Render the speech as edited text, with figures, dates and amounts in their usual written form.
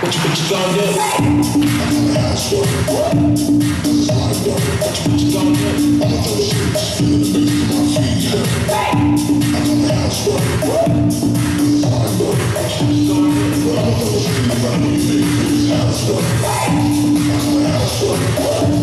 What you gonna do? I'm gonna ask for it. Cause it's a lot of work. What you gonna do? I'm gonna throw shit, feel the bass to my feet. I'm gonna ask for it. Cause it's a lot of work. What you gonna do? I'm gonna throw shit, I know you make this house work. I'm gonna ask for it.